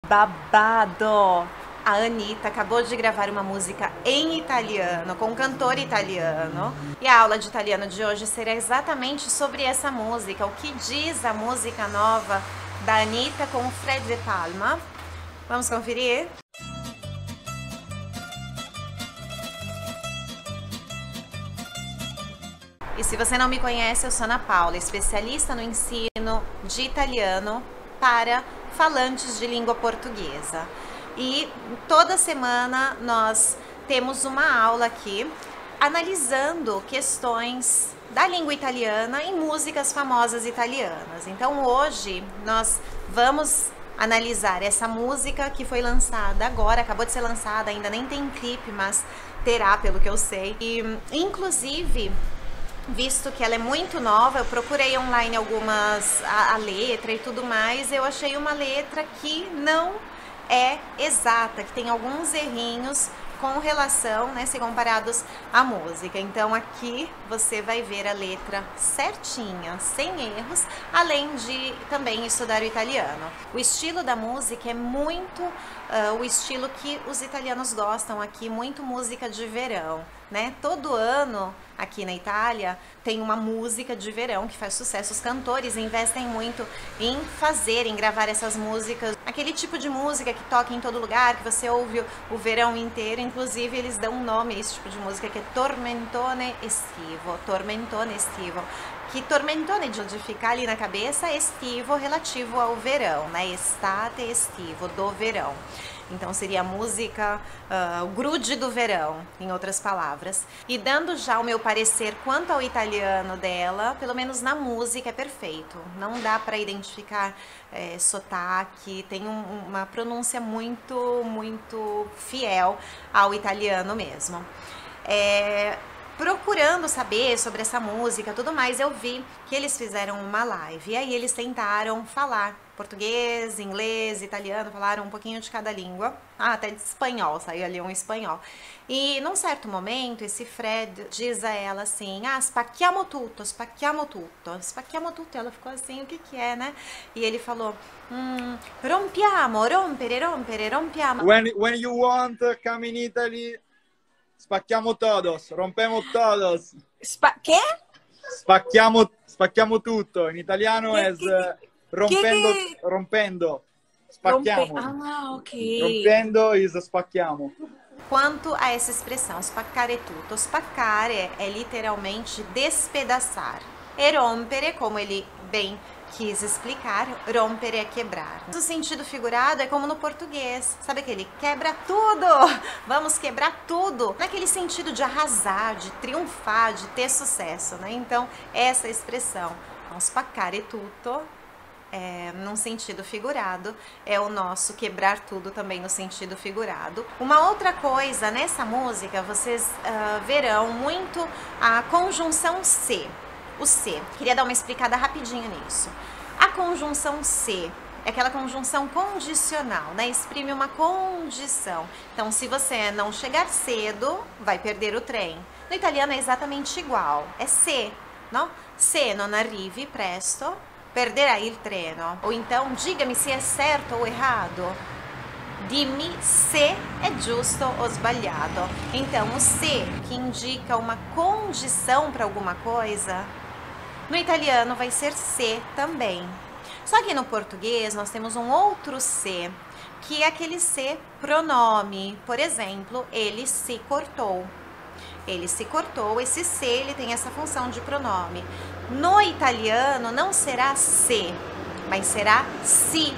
babado! A Anitta acabou de gravar uma música em italiano, com um cantor italiano. E a aula de italiano de hoje será exatamente sobre essa música. O que diz a música nova da Anitta com o Fred De Palma. Vamos conferir? E se você não me conhece, eu sou Ana Paula, especialista no ensino de italiano para falantes de língua portuguesa. E toda semana nós temos uma aula aqui analisando questões da língua italiana em músicas famosas italianas. Então hoje nós vamos analisar essa música que foi lançada agora, acabou de ser lançada, ainda nem tem clipe, mas terá, pelo que eu sei. E inclusive, visto que ela é muito nova, eu procurei online a letra e tudo mais, eu achei uma letra que não é exata, que tem alguns errinhos com relação, né, se comparados à música. Então aqui você vai ver a letra certinha, sem erros, além de também estudar o italiano. O estilo da música é muito o estilo que os italianos gostam aqui, muito música de verão, né? Todo ano aqui na Itália tem uma música de verão que faz sucesso. Os cantores investem muito em gravar essas músicas, aquele tipo de música que toca em todo lugar, que você ouve o verão inteiro. Inclusive eles dão um nome a esse tipo de música, que é tormentone estivo, tormentone estivo. Que tormentone, de ficar ali na cabeça, estivo relativo ao verão, né? Estate estivo, do verão. Então seria a música, o grude do verão, em outras palavras. E dando já o meu parecer quanto ao italiano dela, pelo menos na música é perfeito. Não dá para identificar sotaque, tem uma pronúncia muito fiel ao italiano mesmo. Procurando saber sobre essa música, tudo mais, eu vi que eles fizeram uma live. E aí eles tentaram falar português, inglês, italiano, falaram um pouquinho de cada língua. Até de espanhol, saiu ali um espanhol. E num certo momento, esse Fred diz a ela assim: spacchiamo tutto, spacchiamo tutto. Spacchiamo tutto. Ela ficou assim: o que que é, né? E ele falou: rompiamo, rompere, rompere, rompiamo. When you want, come in Italy. Spacchiamo todos, rompemos todos. ¿Qué? Spacchiamo tutto. In italiano è rompendo. Spacchiamo. Ok. Rompendo is spacchiamo. Quanto a essa expressão, spaccare tutto, spaccare é literalmente despedaçar. E rompere, como ele bem quis explicar, rompere é quebrar. O sentido figurado é como no português, sabe aquele quebra tudo, vamos quebrar tudo, naquele sentido de arrasar, de triunfar, de ter sucesso, né? Então, essa expressão, então, spaccare tutto, num sentido figurado, é o nosso quebrar tudo também no sentido figurado. Uma outra coisa, nessa música, vocês verão muito a conjunção se. O se. Queria dar uma explicada rapidinho nisso. A conjunção se é aquela conjunção condicional, né? Exprime uma condição. Então, se você não chegar cedo, vai perder o trem. No italiano é exatamente igual. É se, não? Se non arrivi presto, perderai il treno. Ou então, diga-me se é certo ou errado. Dimmi se é giusto ou sbagliato. Então, o se, que indica uma condição para alguma coisa, no italiano vai ser se também. Só que no português nós temos um outro se, que é aquele se pronome. Por exemplo, ele se cortou. Ele se cortou, esse se ele tem essa função de pronome. No italiano não será se, mas será si.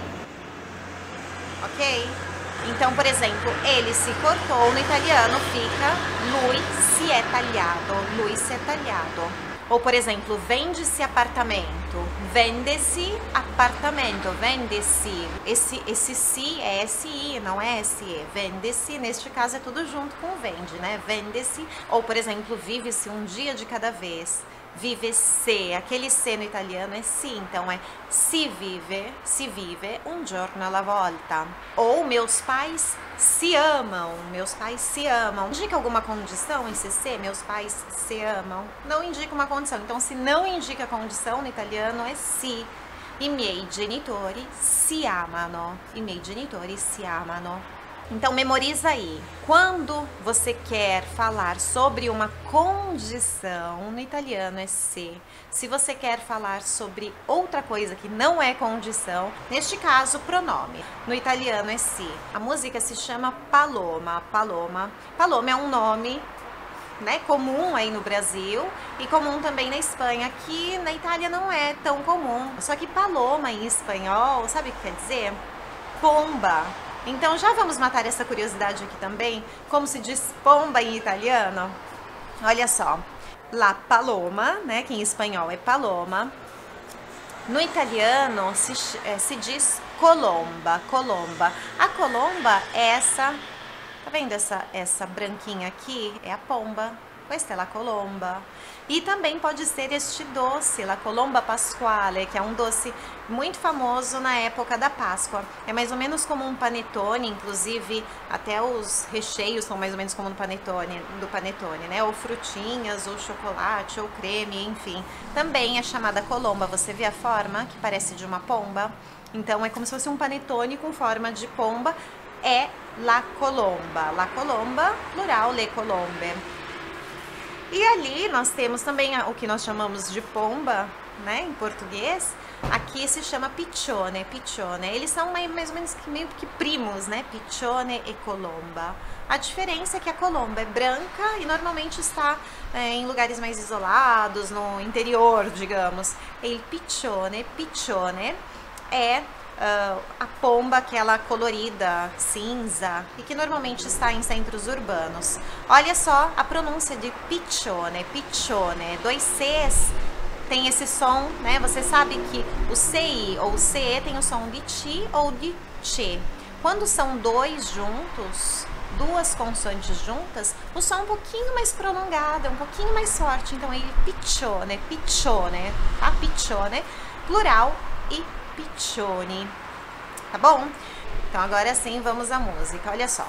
Ok? Então, por exemplo, ele se cortou, no italiano fica lui si è tagliato, lui si è tagliato. Ou, por exemplo, vende-se apartamento, vende-se apartamento, vende-se. Esse si é SI, não é SE. Vende-se, neste caso é tudo junto com o vende, né? Vende-se. Ou, por exemplo, vive-se um dia de cada vez. Vive-se, aquele se no italiano é si, então é si vive un giorno alla volta. Ou meus pais se amam, meus pais se amam. Indica alguma condição esse se, meus pais se amam? Não indica uma condição. Então, se não indica condição no italiano é si. I miei genitori si amano. I miei genitori si amano. Então, memoriza aí. Quando você quer falar sobre uma condição, no italiano é se. Se você quer falar sobre outra coisa que não é condição, neste caso, pronome. No italiano é si. A música se chama Paloma. Paloma. Paloma é um nome, né, comum aí no Brasil e comum também na Espanha. Aqui na Itália não é tão comum. Só que paloma em espanhol, sabe o que quer dizer? Pomba. Então já vamos matar essa curiosidade aqui também, como se diz pomba em italiano? Olha só, la paloma, né, que em espanhol é paloma, no italiano se diz colomba, colomba. A colomba é essa, tá vendo essa branquinha aqui? É a pomba. Questa è la colomba. E também pode ser este doce, la colomba pasquale, que é um doce muito famoso na época da Páscoa. É mais ou menos como um panetone, inclusive até os recheios são mais ou menos como do panetone, né? Ou frutinhas, ou chocolate, ou creme, enfim. Também é chamada colomba. Você vê a forma que parece de uma pomba? Então é como se fosse um panetone com forma de pomba. É la colomba. La colomba, plural, le colombe. E ali nós temos também o que nós chamamos de pomba, né, em português. Aqui se chama piccione, piccione. Eles são mais ou menos meio que primos, né, piccione e colomba. A diferença é que a colomba é branca e normalmente está em lugares mais isolados, no interior, digamos. E il piccione é a pomba, aquela colorida, cinza, e que normalmente está em centros urbanos. Olha só a pronúncia de piccione, piccione, 2 Cs, tem esse som, né? Você sabe que o CI ou o CE tem o som de ti ou de che. Quando são dois juntos, duas consoantes juntas, o som é um pouquinho mais prolongado, é um pouquinho mais forte. Então, ele piccione, piccione, tá? Piccione, plural e piccioni, tá bom? Então agora sim vamos à música, olha só.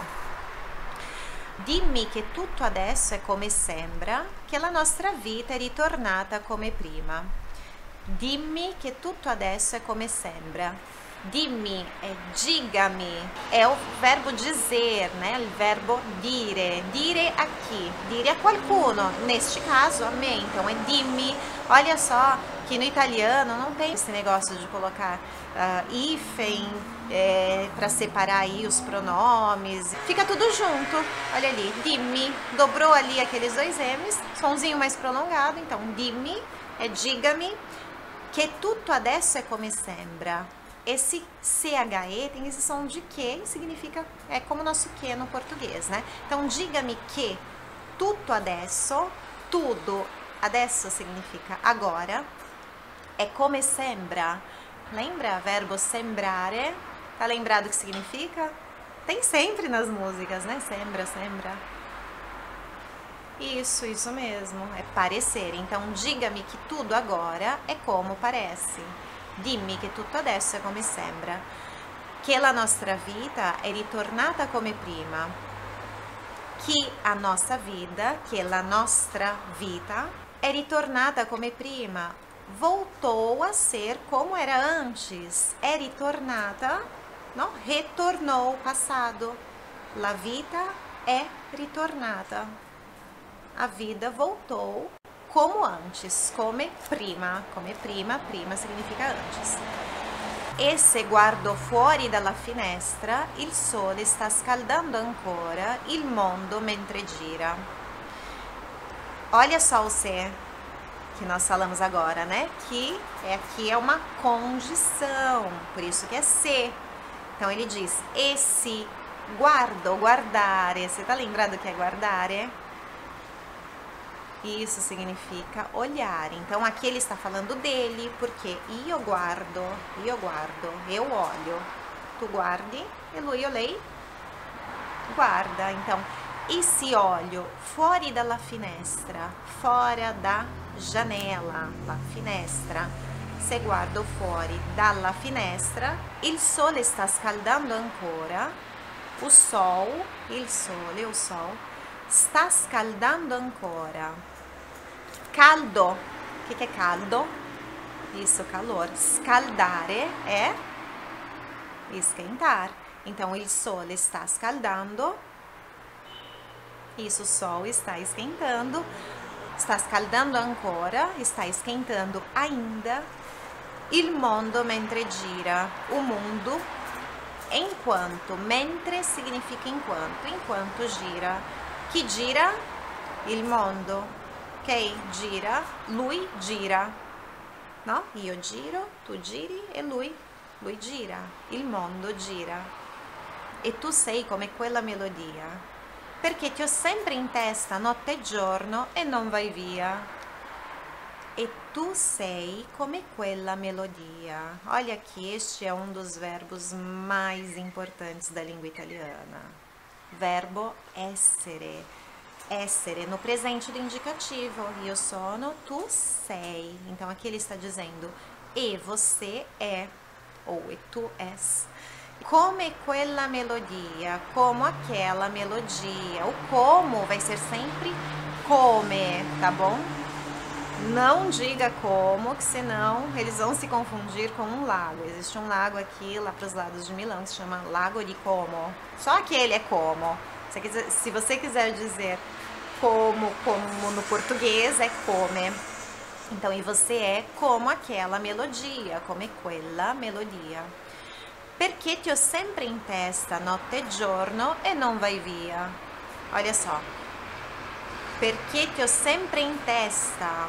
Dimmi che tutto adesso è come sembra, che la nostra vita è ritornata come prima. Dimmi che tutto adesso è come sembra. Dimmi é diga-me, é o verbo dizer, né? O verbo dire, dire a chi, dire a qualcuno, neste caso a me, então é dimmi. Olha só que no italiano não tem esse negócio de colocar hífen para separar aí os pronomes, fica tudo junto, olha ali, dimmi, dobrou ali aqueles 2 M's, sonzinho mais prolongado, então dimmi é diga-me, che tutto adesso è come sembra. Esse CHE tem esse som de que e significa, é como o nosso que no português, né? Então, diga-me que tutto adesso, tudo, adesso significa agora, é come sembra. Lembra? Verbo sembrare. Tá lembrado o que significa? Tem sempre nas músicas, né? Sembra, sembra. Isso mesmo, é parecer. Então, diga-me que tudo agora é como parece. Dimmi che tutto adesso è come sembra, che la nostra vita è ritornata come prima, che a nossa vida, che la nostra vita è ritornata come prima, voltou a ser como era antes, è ritornata, no? Retornou, passado, la vita è ritornata, a vida voltou como antes, come prima, prima significa antes. E se guardo fuori dalla finestra, il sole sta scaldando ancora il mondo mentre gira. Olha só o se que nós falamos agora, né? Que aqui é uma condição, por isso que é se. Então ele diz, esse guardo, guardare, você tá lembrado o que é guardare? Isso significa olhar. Então aqui ele está falando dele, porque io guardo, eu olho. Tu guardi e lui o lei guarda. Então, esse olho fuori dalla finestra, fora da janela, la finestra. Se guardo fuori dalla finestra, il sole sta scaldando ancora. O sol, il sole, o sol, sta scaldando ancora. Caldo, o que é caldo? Isso, calor. Scaldare é esquentar. Então, il sole está scaldando. Isso, o sol está esquentando. Está scaldando ancora, está esquentando ainda. Il mondo mentre gira. O mundo enquanto. Mentre significa enquanto. Enquanto gira. Chi gira? Il mondo. Ok? Gira. Lui gira. No? Io giro, tu giri e lui gira. Il mondo gira. E tu sei come quella melodia, perché ti ho sempre in testa notte e giorno e non vai via. E tu sei come quella melodia. Olha aqui, este é um dos verbos mais importantes da língua italiana. Verbo essere. Essere no presente do indicativo. Io sono, tu sei. Então aqui ele está dizendo e você é, ou e tu és. Come quella melodia, como aquela melodia. O como vai ser sempre come, tá bom? Não diga como, que senão eles vão se confundir com um lago. Existe um lago aqui, lá para os lados de Milão, que se chama Lago di Como. Só aquele é como. Se você quiser dizer como no português, é come. Então, e você é como aquela melodia, come quella melodia. Perché ti ho sempre in testa notte e giorno e non vai via. Olha só. Perché ti ho sempre in testa.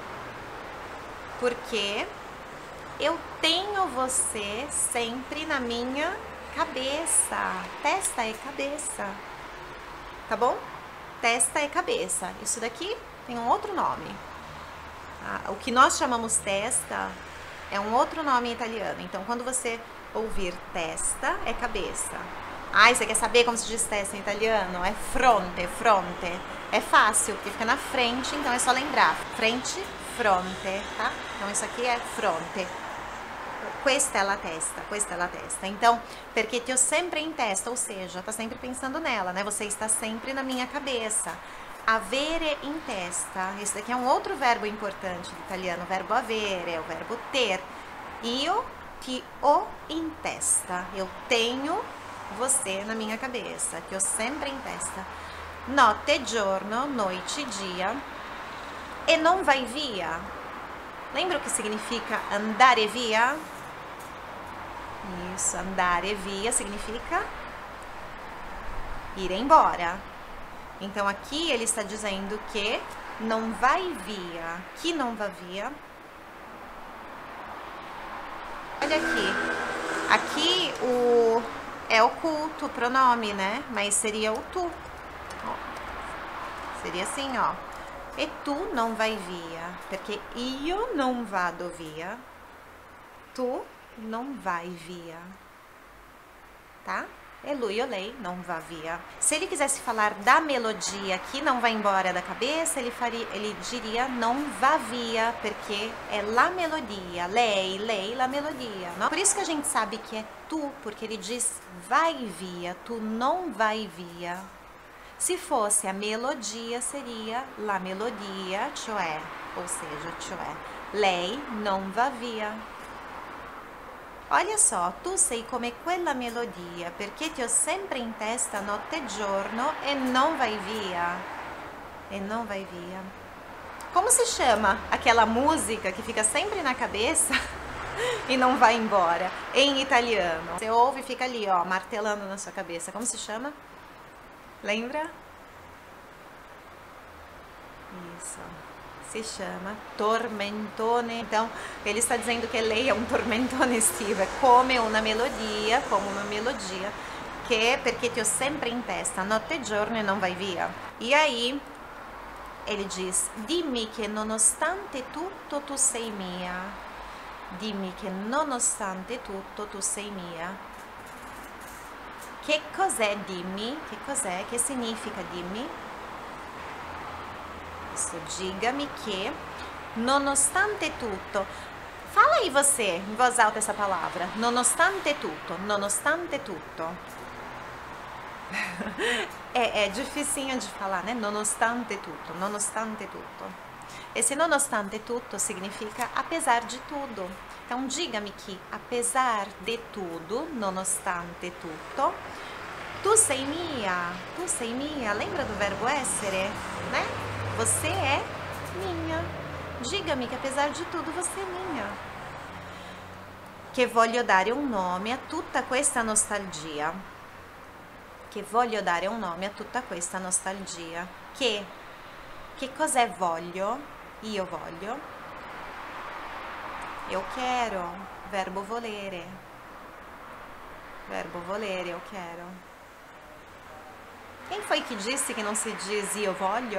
Porque eu tenho você sempre na minha cabeça. Testa é cabeça. Tá bom? Testa é cabeça. Isso daqui tem um outro nome. O que nós chamamos testa é um outro nome em italiano. Então, quando você ouvir testa, é cabeça. Você quer saber como se diz testa em italiano? É fronte, fronte. É fácil, porque fica na frente, então é só lembrar. Frente, fronte, tá? Então, isso aqui é fronte. Questa è la testa, questa è la testa. Então, perché ti ho sempre in testa, ou seja, tá sempre pensando nela, né? Você está sempre na minha cabeça. Avere in testa. Esse daqui é um outro verbo importante do italiano. O verbo avere é o verbo ter. Io ti ho in testa. Eu tenho você na minha cabeça. Ti ho sempre in testa. Notte e giorno, noite e dia. E non vai via. Lembra o que significa andare via? Isso, andare via significa ir embora. Então, aqui ele está dizendo que não vai via. Que não vai via. Olha aqui. Aqui é oculto o pronome, né? Mas seria o tu. Ó. Seria assim, ó. E tu non vai via. Perché io non vado via. Tu non vai via. Tá? E lui ou lei não vá via. Se ele quisesse falar da melodia que não vai embora da cabeça, ele diria não vá via, porque é la melodia. Lei, la melodia. Não? Por isso que a gente sabe que é tu, porque ele diz vai via, tu não vai via. Se fosse a melodia, seria la melodia, cioè, ou seja, cioè, lei non va via. Olha só, tu sei come quella melodia, perché ti ho sempre in testa notte e giorno e non vai via. E non vai via. Como se chama aquela música que fica sempre na cabeça e não vai embora? Em italiano. Você ouve e fica ali, ó, martelando na sua cabeça. Como se chama? Lembra? Isso. Se chama tormentone. Então, ele está dizendo que lei é um tormentone estivo, é come uma melodia, que perché ti ho sempre in testa notte e giorno e non vai via. E aí, ele diz, dimmi che nonostante tutto tu sei mia. Dimmi che nonostante tutto tu sei mia. Che cos'è dimmi? Che cos'è? Che significa dimmi? Isso, diga-me que, nonostante tutto. Fala aí você, em voz alta, essa palavra. Nonostante tutto, nonostante tutto. É dificinho de falar, né? Nonostante tutto, nonostante tutto. Esse nonostante tutto significa apesar de tudo. Então, diga-me que, apesar de tudo, nonostante tutto, tu sei minha. Lembra do verbo essere, né? Você é minha. Diga-me que, apesar de tudo, você é minha. Che voglio dare un nome a tutta questa nostalgia. Che voglio dare un nome a tutta questa nostalgia. Che cos'è voglio? Io voglio. Eu quero. Verbo volere. Verbo volere, eu quero. Quem foi que disse que não se diz io voglio?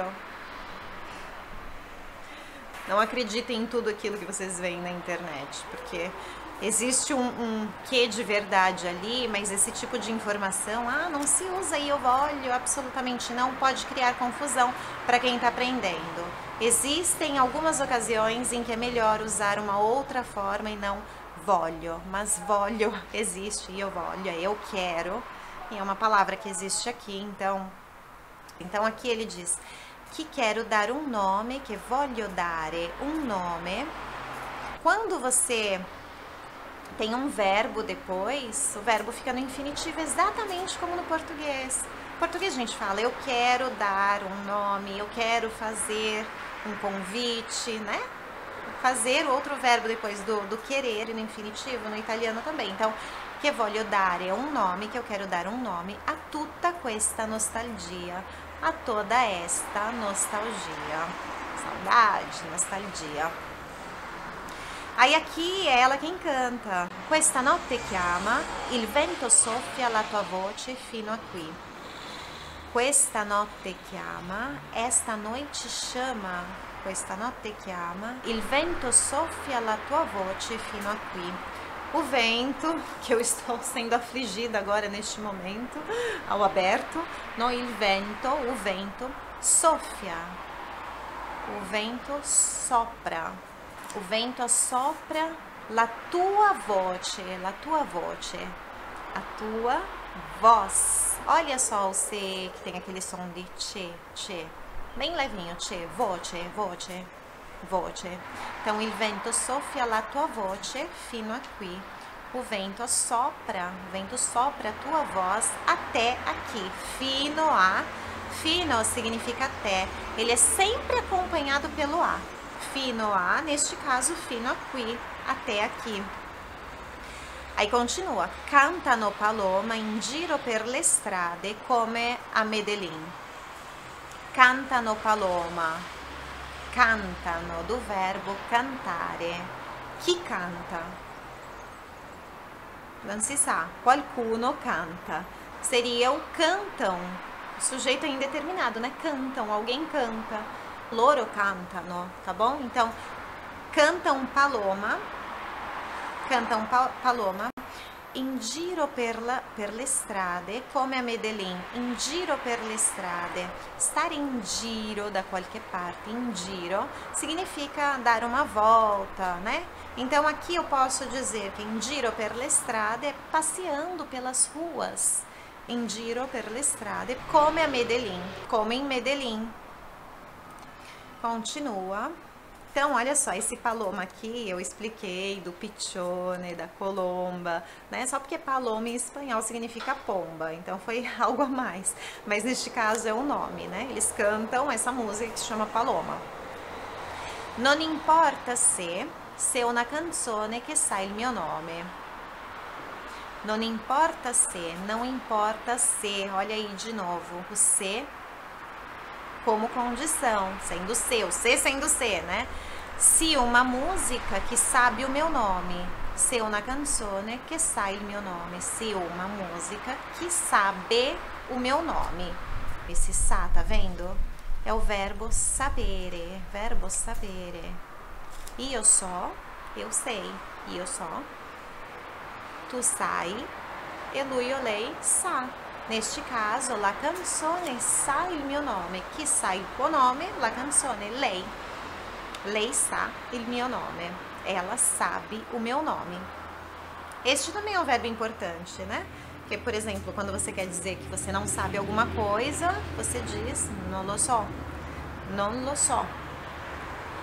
Não acreditem em tudo aquilo que vocês veem na internet, porque existe um quê de verdade ali, mas esse tipo de informação, não se usa io voglio, absolutamente não, pode criar confusão para quem está aprendendo. Existem algumas ocasiões em que é melhor usar uma outra forma e não voglio, mas voglio existe, io voglio, eu quero, e é uma palavra que existe aqui, então aqui ele diz que quero dar um nome, que voglio dare um nome. Quando você tem um verbo depois, o verbo fica no infinitivo exatamente como no português. No português a gente fala, eu quero dar um nome, eu quero fazer um convite, né? Fazer outro verbo depois do querer, no infinitivo, no italiano também. Então, che voglio dare um nome, que eu quero dar um nome a tutta questa nostalgia, a toda esta nostalgia. Saudade, nostalgia. Aí aqui é ela quem canta. Questa notte chiama, il vento soffia la tua voce fino a qui. Questa notte chiama, esta noite chama. Questa notte chiama, il vento soffia la tua voce fino a qui. O vento, que eu estou sendo afligida agora neste momento, ao aberto, no il vento, o vento, soffia. O vento sopra. O vento assopra la tua voce, a tua voz. Olha só o C que tem aquele som de che, bem levinho, che, voce. Então, il vento soffia la tua voce fino a qui. O vento sopra a tua voz até aqui. Fino significa até. Ele é sempre acompanhado pelo a. Fino a, neste caso, fino a qui, até aqui. Aí continua. Cantano paloma in giro per le strade come a Medellín. Cantano paloma. Cantano, do verbo cantare. Chi canta? Non si sa. Qualcuno canta. Seria o cantam. Sujeito indeterminado, né? Cantam, alguém canta. Loro cantano, tá bom? Então, cantam paloma in giro per le strade come a Medellín. In giro per le strade. Estar em giro da qualquer parte. In giro significa dar uma volta, né? Então, aqui eu posso dizer que in giro per le strade é passeando pelas ruas. In giro per le strade come a Medellín. Como em Medellín. Continua. Então, olha só, esse paloma aqui eu expliquei do piccione, da colomba, né? Só porque paloma em espanhol significa pomba, então foi algo a mais. Mas neste caso é o nome, né? Eles cantam essa música que se chama Paloma. Non importa se una canzone che sa il mio nome. Non importa se, não importa se, olha aí de novo, o se como condição, sendo C, o C sendo C, né? Se uma música que sabe o meu nome, se una canzone che sa il mio nome, se uma música que sabe o meu nome. Esse sa, tá vendo? É o verbo sapere, Io so, eu sei, io so, tu sai, e lui o lei sa. Neste caso, la canzone sa il mio nome. Chi sa il tuo nome? La canzone, lei. Lei sa il mio nome. Ela sabe o meu nome. Este também é um verbo importante, né? Porque, por exemplo, quando você quer dizer que você não sabe alguma coisa, você diz non lo so. Non lo so.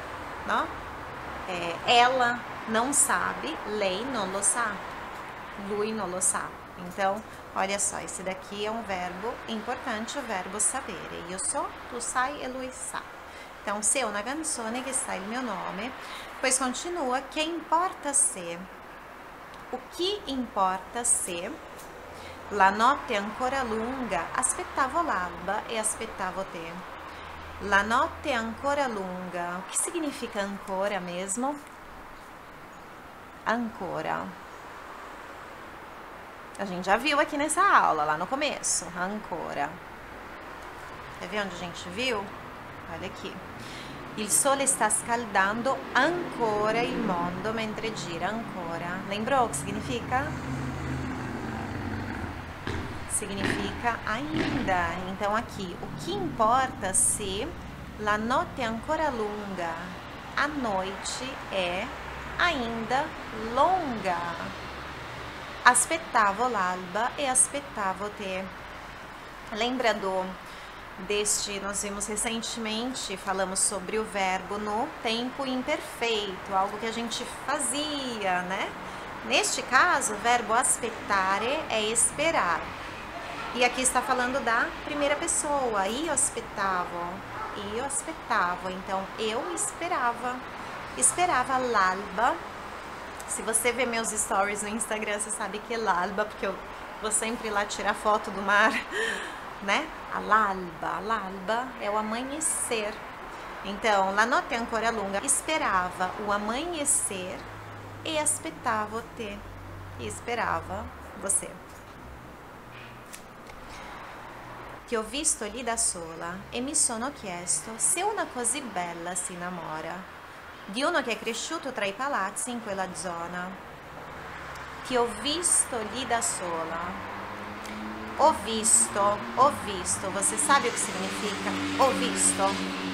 no? Ela não sabe, lei non lo sa, lui non lo sa. Então, olha só, esse daqui é um verbo importante, o verbo sapere. Io so, tu sai e lui sa. Então, se è una canzone che sta il mio nome, depois continua, che importa se? O que importa se? La notte è ancora lunga, aspettavo l'alba e aspettavo te. La notte è ancora lunga. O que significa ancora mesmo? Ancora. A gente já viu aqui nessa aula, lá no começo. Ancora. Quer ver onde a gente viu? Olha aqui. Il sole sta scaldando ancora il mondo mentre gira ancora. Lembrou o que significa? Significa ainda. Então aqui, o que importa se la notte è ancora lunga? A noite é ainda longa. Aspettavo l'alba e aspettavo te. Lembra nós vimos recentemente, falamos sobre o verbo no tempo imperfeito, algo que a gente fazia, né? Neste caso, o verbo aspettare é esperar. E aqui está falando da primeira pessoa, io aspettavo, então eu esperava l'alba. Se você vê meus stories no Instagram, você sabe que é l'alba, porque eu vou sempre lá tirar foto do mar, né? L'alba é o amanhecer. Então, la notte ancora lunga, esperava o amanhecer e aspettavo te, e esperava você. Ti ho visto lì da sola e mi sono chiesto se una così bella si innamora di uno che è cresciuto tra i palazzi in quella zona. Ti ho visto lì da sola. Ho visto, você sabe o que significa? Ho visto.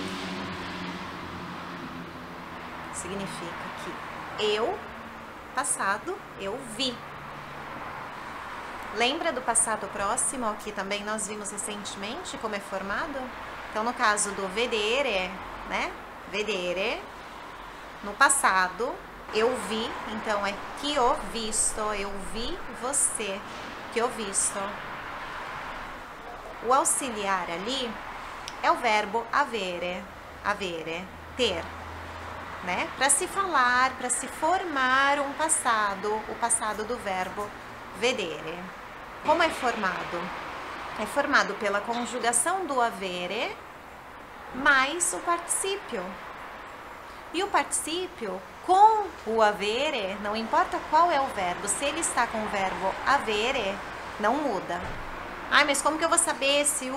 Significa que eu, passado, eu vi. Lembra do passado próximo, que também nós vimos recentemente como é formado? Então, no caso do vedere, né? Vedere, no passado, eu vi, então é ti ho visto, eu vi você, ti ho visto. O auxiliar ali é o verbo avere, ter, né? Para se falar, para se formar um passado, o passado do verbo vedere. Como é formado? É formado pela conjugação do avere mais o particípio. E o particípio com o avere, não importa qual é o verbo, se ele está com o verbo avere, não muda. Ai, mas como que eu vou saber se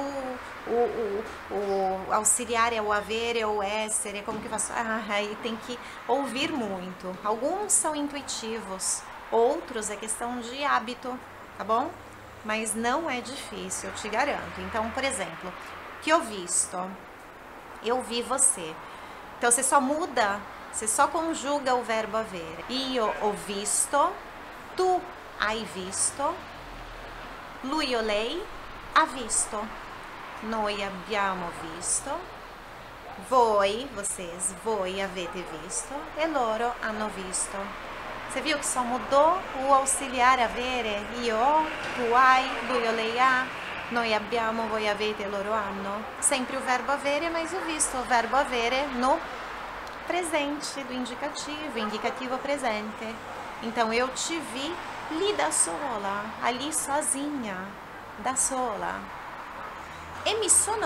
o auxiliar é o avere ou o essere? Como que eu faço? Aí tem que ouvir muito. Alguns são intuitivos, outros é questão de hábito, tá bom? Mas não é difícil, eu te garanto. Então, por exemplo, ti ho visto, eu vi você. Então, você só muda, você só conjuga o verbo avere. Io ho visto, tu hai visto, lui o lei ha visto, noi abbiamo visto, voi, vocês, voi avete visto e loro hanno visto. Você viu que só mudou o auxiliar avere? Io, tu hai, lui o lei ha, noi abbiamo, voi avete, loro hanno. Sempre o verbo avere, mas o visto, o verbo avere no presente do indicativo presente. Então, eu te vi lì da sola, ali sozinha, da sola. E mi sono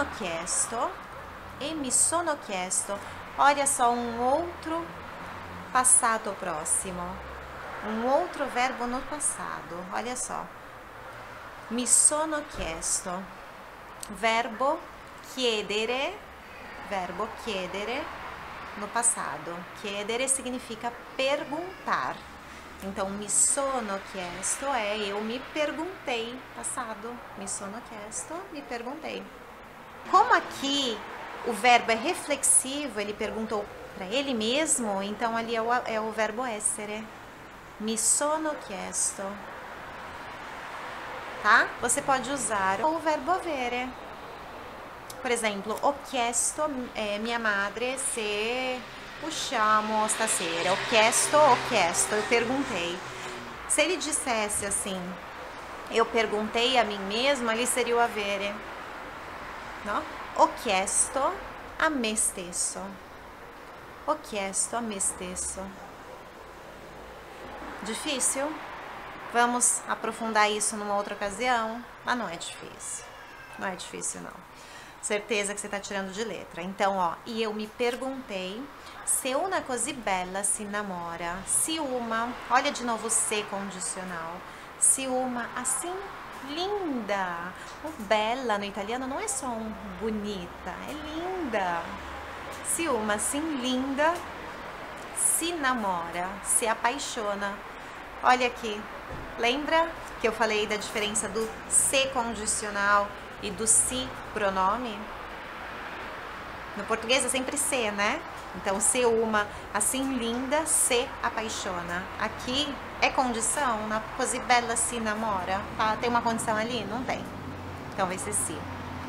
chiesto, olha só um outro passado próximo, um outro verbo no passado, olha só. Mi sono chiesto, verbo chiedere no passado. Chiedere significa perguntar. Então, mi sono chiesto é eu me perguntei, passado. Mi sono chiesto, me perguntei. Como aqui o verbo é reflexivo, ele perguntou para ele mesmo, então ali é o verbo essere. Mi sono chiesto. Tá? Você pode usar o verbo avere. Por exemplo, ho chiesto mia madre se usciamo stasera? Ho chiesto, eu perguntei. Se ele dissesse assim, eu perguntei a mim mesma, ali seria o avere, no? Ho chiesto a me stesso. Ho chiesto a me stesso. Difícil? Vamos aprofundar isso numa outra ocasião? Mas não é difícil. Não é difícil, não. Certeza que você está tirando de letra. Então, ó, e eu me perguntei se una così bella si innamora. Se uma, olha de novo o se condicional. Se uma, assim, linda. O bella no italiano não é só um bonita, é linda. Se uma, assim, linda, se namora, se apaixona. Olha aqui, lembra que eu falei da diferença do se condicional e do si pronome? No português é sempre se, né? Então, se uma, assim linda, se apaixona. Aqui é condição, na così bella si namora. Tá? Tem uma condição ali? Não tem. Então vai ser si.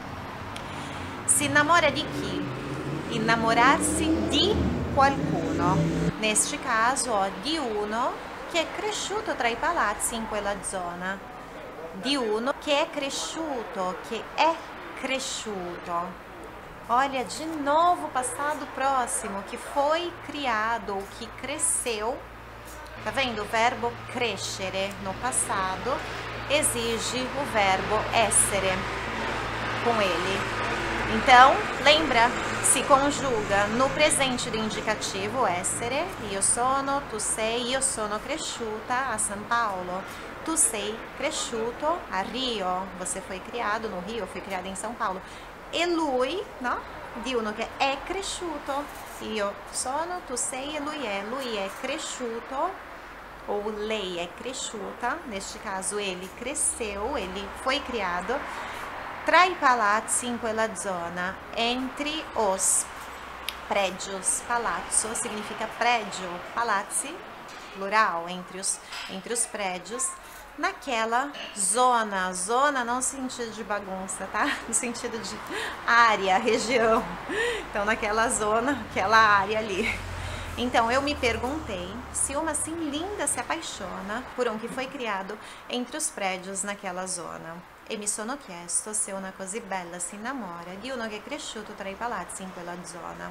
Si innamora di chi? Innamorarsi di qualcuno. Neste caso, ó, di uno che è cresciuto tra i palazzi in quella zona. Di uno che è cresciuto, che è cresciuto. Olha, de novo, passado próximo, que foi criado ou que cresceu. Tá vendo? O verbo crescere no passado exige o verbo essere com ele. Então, lembra, se conjuga no presente do indicativo essere, io sono, tu sei, io sono cresciuta a São Paulo. Tu sei cresciuto a Rio, você foi criado no Rio, foi criado em São Paulo. E lui, no? Di uno che è cresciuto, io sono, tu sei e lui è cresciuto, ou lei è cresciuta, neste caso ele cresceu, ele foi criado, tra i palazzi in quella zona, entre os prédios. Palazzo significa prédio, palazzi, plural, entre os prédios, naquela zona. Zona não no sentido de bagunça, tá? No sentido de área, região. Então, naquela zona, aquela área ali. Então, eu me perguntei se uma assim linda se apaixona por um que foi criado entre os prédios naquela zona. E mi sono chiesto se una così bella si innamora di uno che è cresciuto tra i palazzi in quella zona.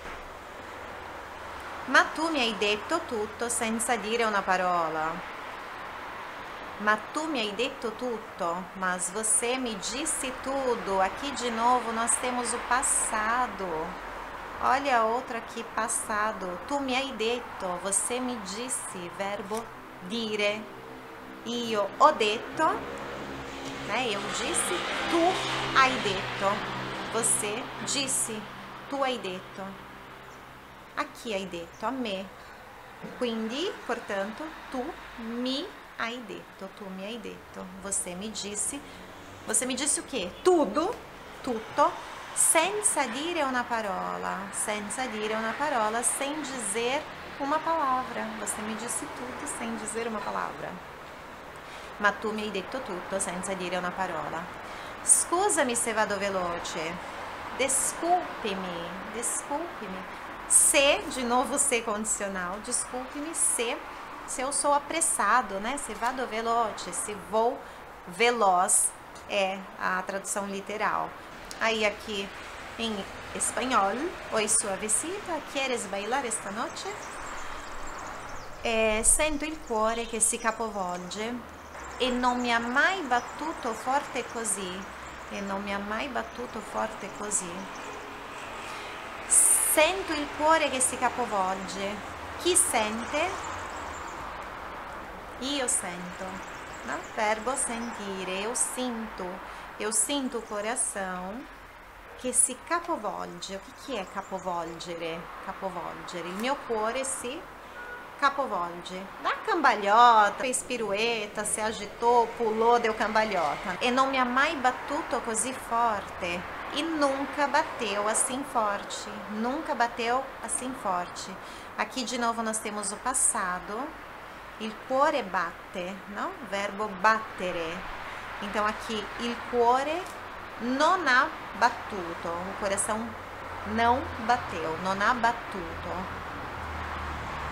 Ma tu mi hai detto tutto senza dire una parola. Ma tu mi hai detto tutto, mas você me disse tudo. Aqui de novo nós temos o passado. Olha a outra aqui, passado. Tu mi hai detto, você me disse, verbo dire. Io ho detto, né? Eu disse, tu hai detto. Você disse, tu hai detto. Aqui hai detto, a me. Quindi, portanto, tu mi hai detto, tu mi hai detto, você me disse o quê? Tudo, tutto, senza dire una parola, sem dizer uma palavra, você me disse tudo sem dizer uma palavra. Ma tu mi hai detto tutto senza dire una parola. Scusami se vado veloce, desculpe-me, se, de novo se condicional, desculpe-me se eu sou apressado, né? Se vado veloce, se vou veloz é a tradução literal. Aí aqui em espanhol, oi suavecita, quieres bailar esta noche? Sento il cuore che si capovolge e non mi ha mai battuto forte così. Sento il cuore che si capovolge. Chi sente? Io sento, no? Verbo sentire, eu sinto o coração che si capovolge. O que é capovolgere? Capovolgere, il mio cuore si capovolge, dá cambalhota, fez pirueta, se agitou, pulou, deu cambalhota. E non mi ha mai battuto così forte, e nunca bateu assim forte, Aqui de novo nós temos o passado. Il cuore batte, no? Verbo battere. Então aqui, il cuore non ha battuto. O coração não bateu, non ha battuto.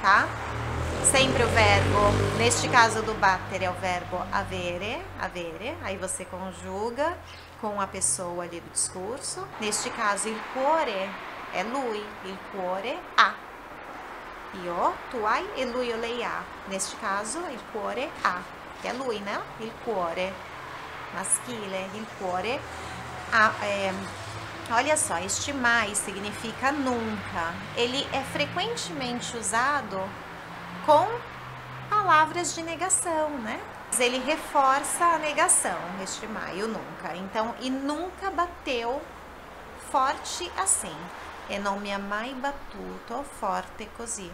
tá? Sempre o verbo, neste caso do battere, é o verbo avere, aí você conjuga com a pessoa ali do discurso. Neste caso, il cuore é lui, il cuore ha. Io, tu hai e lui o lei ha. Neste caso, il cuore ha, que é lui, né? Il cuore, maschile, il cuore ha. Olha só, este mais significa nunca. Ele é frequentemente usado com palavras de negação, né? Ele reforça a negação, este mai, o nunca. Então, e nunca bateu forte assim. E non mi ha mai battuto forte così.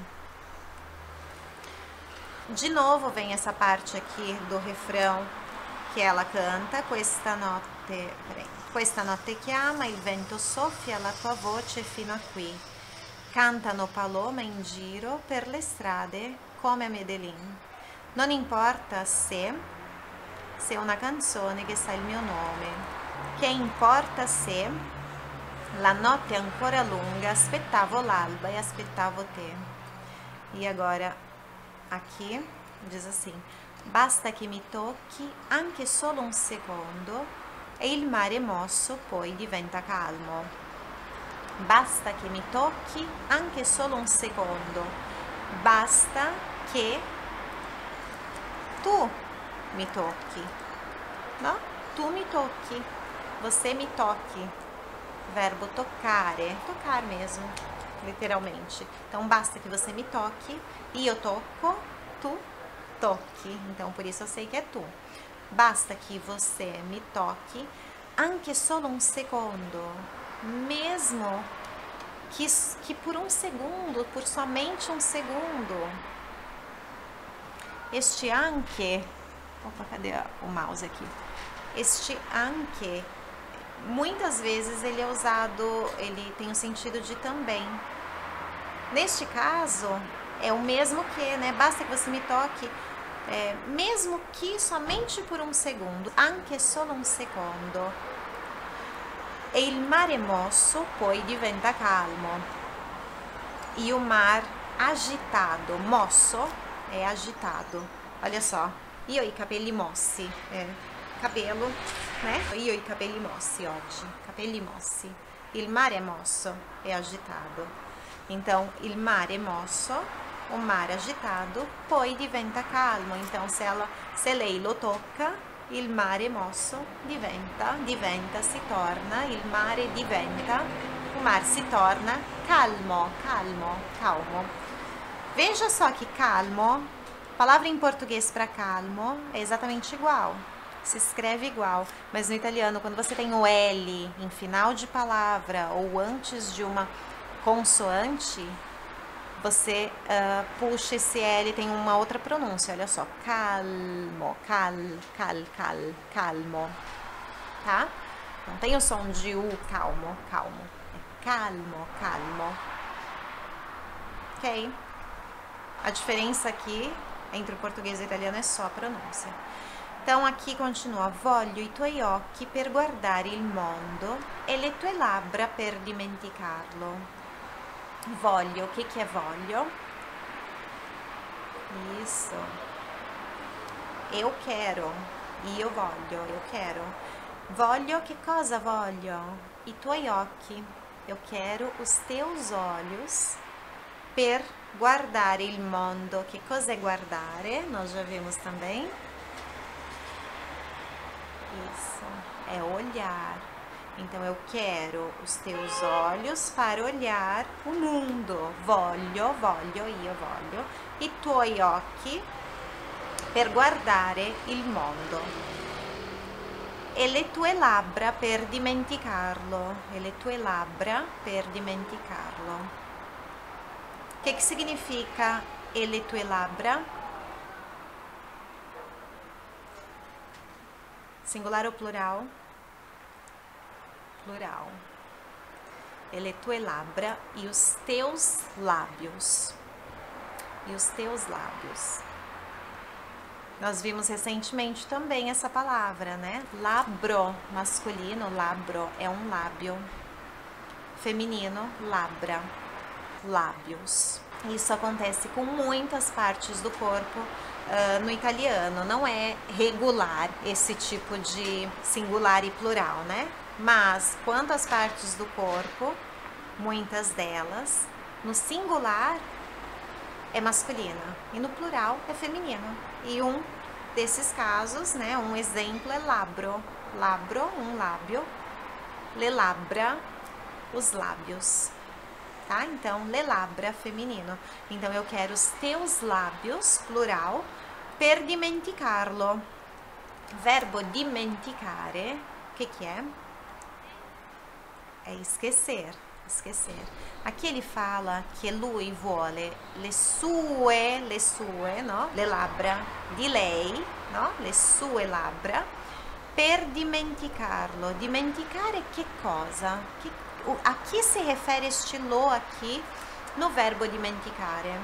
De novo vem essa parte aqui do refrão que ela canta. Questa notte chiama, il vento soffia la tua voce fino a qui. Cantano palome in giro per le strade come a Medellin. Non importa se è una canzone che sa il mio nome. Che importa se la notte è ancora lunga, aspettavo l'alba e aspettavo te. E agora aqui diz assim: basta che mi tocchi anche solo un secondo e il mare è mosso, poi diventa calmo. Basta che mi tocchi anche solo un secondo. Basta che tu mi tocchi. No? Tu mi tocchi. Você me toque. Verbo toccare. Tocar mesmo, literalmente. Então, basta que você me toque. Io tocco, tu tocchi. Então, por isso eu sei que é tu. Basta que você me toque anche solo un secondo. Mesmo que por um segundo, por somente um segundo. Este anche, opa, cadê o mouse aqui? Este anche, muitas vezes ele é usado, ele tem o sentido de também. Neste caso, é o mesmo que, né? Basta que você me toque, mesmo que somente por um segundo, anche solo un secondo. E il mare mosso poi diventa calmo. E o mar agitado, mosso é agitado. Olha só, io ho i capelli mossi, cabelo, né? Io ho i capelli mossi oggi, capelli mossi. Il mare è mosso, é agitado. Então, il mare è mosso, o mar agitado, poi diventa calmo. Então, se lei lo tocca, il mare mosso diventa, si torna, il mare diventa, o mar se torna calmo. Veja só que calmo, palavra em português para calmo é exatamente igual, se escreve igual, mas no italiano, quando você tem o L em final de palavra ou antes de uma consoante, você puxa esse L, tem uma outra pronúncia, olha só, calmo, calmo, tá? Não tem o som de U, calmo, é calmo, ok? A diferença aqui entre o português e o italiano é só a pronúncia. Então aqui continua: voglio i tuoi occhi per guardare il mondo e le tue labbra per dimenticarlo. Voglio, o que é voglio? Isso. Eu quero. Io voglio, eu quero. Voglio, que cosa voglio? I tuoi occhi. Eu quero os teus olhos per guardare il mondo. Que cosa é guardare? Nós já vimos também. Isso. É olhar. Então, eu quero os teus olhos para olhar o mundo. Voglio, io voglio. I tuoi occhi per guardare il mondo. E le tue labbra per dimenticarlo. E le tue labbra per dimenticarlo. O que significa e le tue labbra? Singular ou plural? Plural. E le tue labbra, e os teus lábios. E os teus lábios. Nós vimos recentemente também essa palavra, né? Labro, masculino, labro, é um lábio. Feminino, labra. lábios. Isso acontece com muitas partes do corpo no italiano. Não é regular esse tipo de singular e plural, né? Mas quantas partes do corpo, muitas delas, no singular é masculina e no plural é feminino. E um desses casos, né, um exemplo é labro. Labro, um lábio. Le labbra, os lábios. Tá? Então, le labbra, feminino. Então, eu quero os teus lábios, plural, per dimenticarlo. Verbo dimenticare, o que é? É esquecer. Esquecer. Aqui ele fala que lui vuole le sue, no? Le labbra di lei, no? Le sue labbra, per dimenticarlo. Dimenticare che cosa? A que se refere este lo aqui no verbo dimenticare?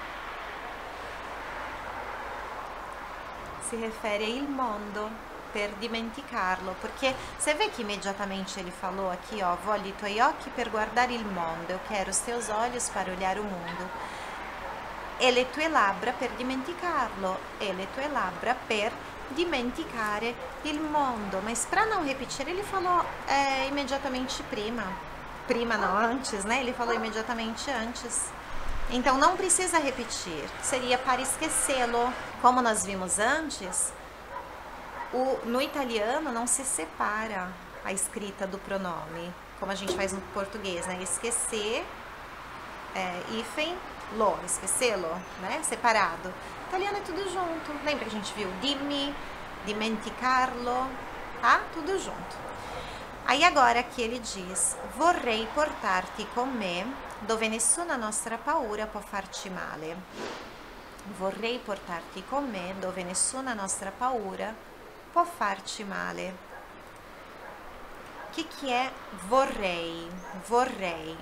Si refere il mondo, per dimenticarlo, porque você vê que imediatamente ele falou aqui, ó, voglio i tuoi occhi per guardare il mondo, eu quero os teus olhos para olhar o mundo. E le tue labbra per dimenticarlo, e le tue labbra per dimenticare il mondo. Mas para não repetir, ele falou imediatamente prima não, antes, né? Ele falou imediatamente antes. Então não precisa repetir, seria para esquecê-lo. Como nós vimos antes, no italiano não se separa a escrita do pronome, como a gente faz no português, né? Esquecer, hífen, lo, esquecê-lo, né? Separado. No italiano é tudo junto. Lembra que a gente viu dimmi, dimenticarlo, tá? Tudo junto. Aí agora aqui ele diz: vorrei portarti con me, dove nessuna nostra paura può farci male. Vorrei portarti con me, dove nessuna nostra paura può farci male. O que é vorrei? Vorrei.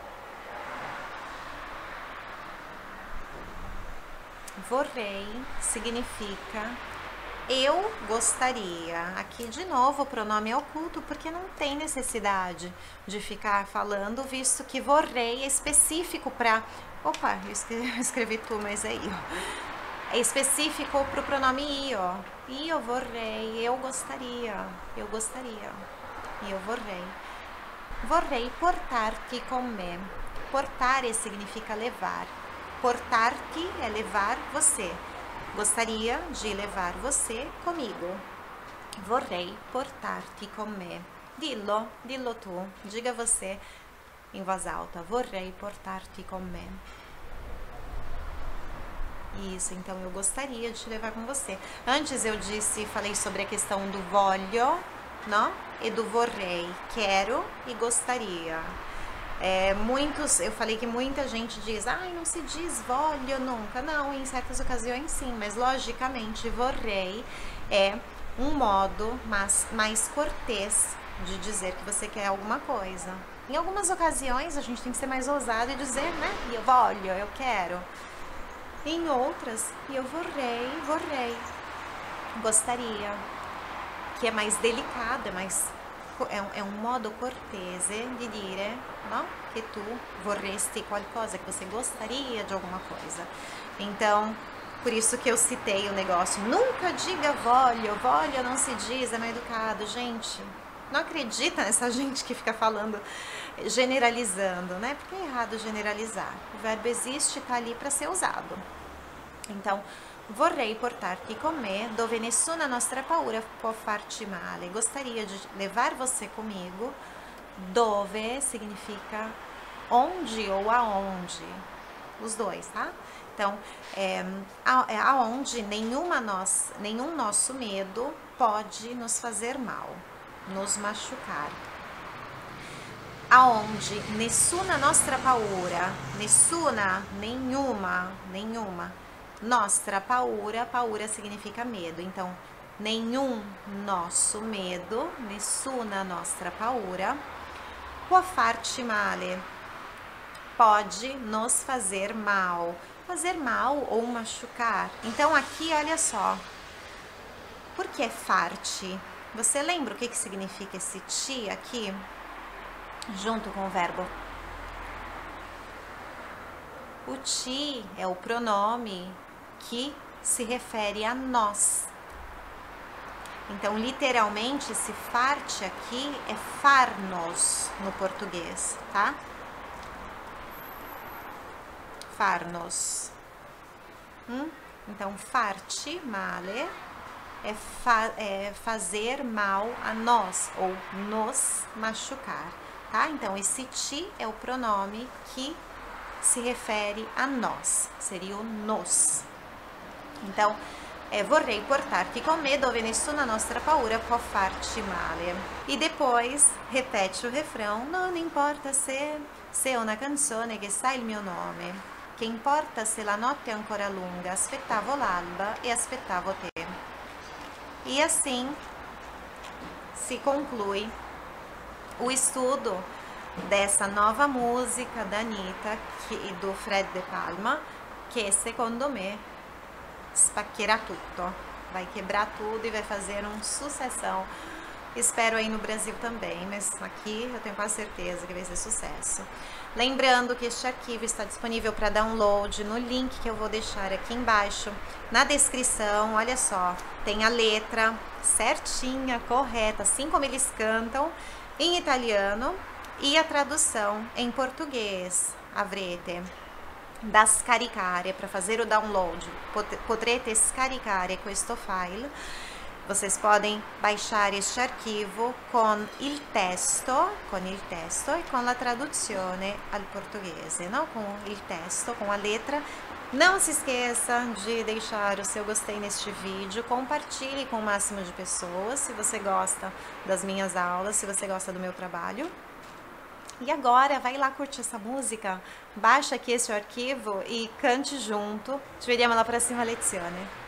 Vorrei significa eu gostaria. Aqui de novo o pronome é oculto porque não tem necessidade de ficar falando, visto que vorrei é específico para... Opa, eu escrevi tu, mas é io. É específico para o pronome io. Io vorrei, eu gostaria, io vorrei. Vorrei portar-te com me. Portare significa levar. Portar-te é levar você. Gostaria de levar você comigo. Vorrei portar-te com me. Dillo tu. Diga você em voz alta. Vorrei portar-te com me. Isso, então eu gostaria de te levar com você. Antes eu falei sobre a questão do voglio, não? E do vorrei. Quero e gostaria. Eu falei que muita gente diz, não se diz voglio nunca. Não, em certas ocasiões sim, mas logicamente vorrei é um modo mais cortês de dizer que você quer alguma coisa. Em algumas ocasiões a gente tem que ser mais ousado e dizer, né? Eu voglio, eu quero. Em outras, eu vorrei, gostaria, que é mais delicado, é um modo cortese de dire, não? Que tu vorresti qualcosa, que você gostaria de alguma coisa. Então, por isso que eu citei o negócio, nunca diga voglio não se diz, é mais educado. Gente, não acredita nessa gente que fica falando, generalizando, né? Porque é errado generalizar. O verbo existe, tá ali para ser usado. Então, vorrei portar-te con me, dove nessuna nostra paura può farci male. Gostaria de levar você comigo. Dove significa onde ou aonde. Os dois, tá? Então, aonde nenhum nosso medo pode nos fazer mal, nos machucar. Aonde nessuna nostra paura, nessuna, nenhuma, nostra paura significa medo, então nenhum nosso medo, nessuna nostra paura, può farci male, pode nos fazer mal ou machucar. Então aqui, olha só, por que farti? Você lembra o que significa esse ti aqui? Junto com o verbo O ti é o pronome que se refere a nós. Então, literalmente, esse farti aqui é farnos no português, tá? Farnos. Então, farti, male, é fazer mal a nós, ou nos machucar, tá? Então, esse ti é o pronome que se refere a nós, seria o nos. Então, vorrei portarti con me dove nessuna nostra paura può farci male. E depois repete o refrão: non importa se è una canzone che sa il mio nome, che importa se la notte è ancora lunga, aspettavo l'alba e aspettavo te. E assim se conclui o estudo dessa nova música da Anitta e do Fred De Palma, que secondo me spaccherà tutto, vai quebrar tudo e vai fazer um sucessão. Espero aí no Brasil também, mas aqui eu tenho quase certeza que vai ser sucesso. Lembrando que este arquivo está disponível para download no link que eu vou deixar aqui embaixo na descrição. Olha só, tem a letra certinha, correta, assim como eles cantam, em italiano, e a tradução em português. Avrete da scaricare, para fazer o download, potrete scaricare questo file. Vocês podem baixar este arquivo com il testo e com a traduzione al portoghese, não? Com il testo, com a letra. Não se esqueça de deixar o seu gostei neste vídeo, compartilhe com o máximo de pessoas, se você gosta das minhas aulas, se você gosta do meu trabalho. E agora, vai lá curtir essa música, baixa aqui esse arquivo e cante junto. Ci vediamo alla prossima lezione.